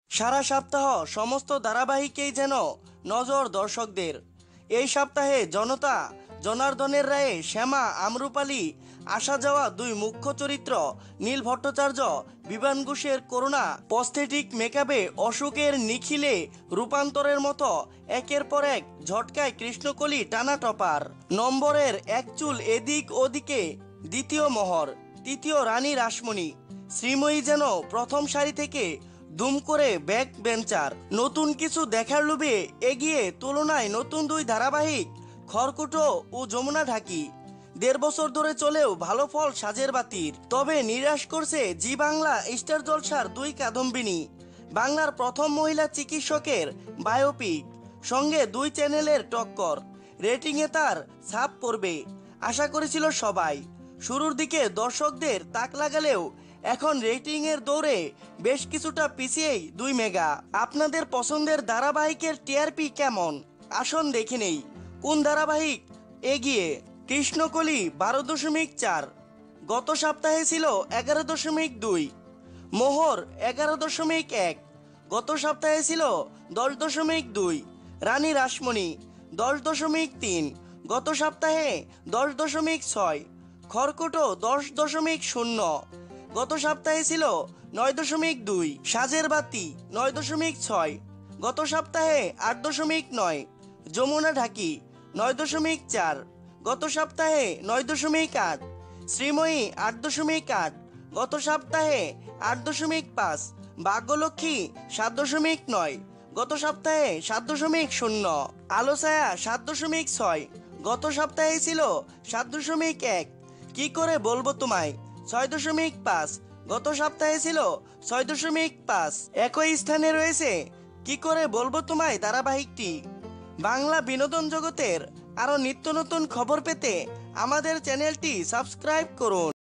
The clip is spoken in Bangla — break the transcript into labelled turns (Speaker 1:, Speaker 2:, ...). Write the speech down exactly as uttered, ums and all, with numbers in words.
Speaker 1: সারা সপ্তাহ সমস্ত ধারাবাহিকেই যেন নজর দর্শকদের। এই সপ্তাহে জনতা জনার্দনের রায়ে শ্যামা আমরুপালি আসা যাওয়া দুই মুখ্য চরিত্র নীল ভট্টাচার্য বিভান ঘোষের করোনা প্রস্থেটিক মেকআপে অসুখের নিখিলে রূপান্তরের মতো একের পর এক ঝটকায় কৃষ্ণকলি টানা টপার। নম্বরের এক চুল এদিক ওদিকে দ্বিতীয় মোহর, তৃতীয় রানী রাসমণি, শ্রীময়ী যেন প্রথম সারি থেকে দুম করে ব্যাক বেঞ্চার। নতুন কিছু দেখার লোভে এগিয়ে তুলনায় নতুন দুই ধারাবাহিক খড়কুটো ও যমুনা ঢাকি। দেড় বছর ধরে চলেও ভালো ফল সাজের বাতির। তবে নিরাশ করছে জি বাংলা স্টার জলসার দুই কাদম্বিনী। বাংলার প্রথম মহিলা চিকিৎসকের বায়োপিক, সঙ্গে দুই চ্যানেলের টক্কর। রেটিংয়ে তার ছাপ পড়বে আশা করেছিল সবাই। শুরুর দিকে দর্শকদের তাক লাগালেও এখন রেটিংয়ের দৌড়ে বেশ কিছুটা পিছিয়েই দুই মেগা। আপনাদের পছন্দের ধারাবাহিকের টিআরপি কেমন আসুন দেখে নেই। কোন ধারাবাহিক এগিয়ে? কৃষ্ণকলি বারো দশমিক চার, গত সপ্তাহে ছিল এগারো দশমিক দুই। মোহর এগারো দশমিক এক, গত সপ্তাহে ছিল দশ দশমিক দুই। রানী রাসমণি দশ দশমিক তিন, গত সপ্তাহে দশ দশমিক ছয়। খড়কুটো দশ দশমিক শূন্য, গত সপ্তাহে ছিল নয় দশমিক দুই। সাজের বাতি নয় দশমিক ছয়, গত সপ্তাহে আট দশমিক নয়। যমুনা ঢাকি নয় দশমিক চার, গত সপ্তাহে নয় দশমিক আট। শ্রীময়ী আট দশমিক আট, গত সপ্তাহে আট দশমিক পাঁচ। ভাগ্যলক্ষ্মী সাত দশমিক নয়, গত সপ্তাহে সাত দশমিক শূন্য। আলো ছায়া সাত দশমিক ছয়, গত সপ্তাহে ছিল সাত দশমিক এক। কি করে বলবো তোমায় ছয় দশমিক পাঁচ, গত সপ্তাহে ছিল ছয় দশমিক পাঁচ। একই স্থানে রয়েছে কি করে বলবো তোমায় ধারাবাহিকটি। বাংলা বিনোদন জগতের আরো নিত্য নতুন খবর পেতে আমাদের চ্যানেলটি সাবস্ক্রাইব করুন।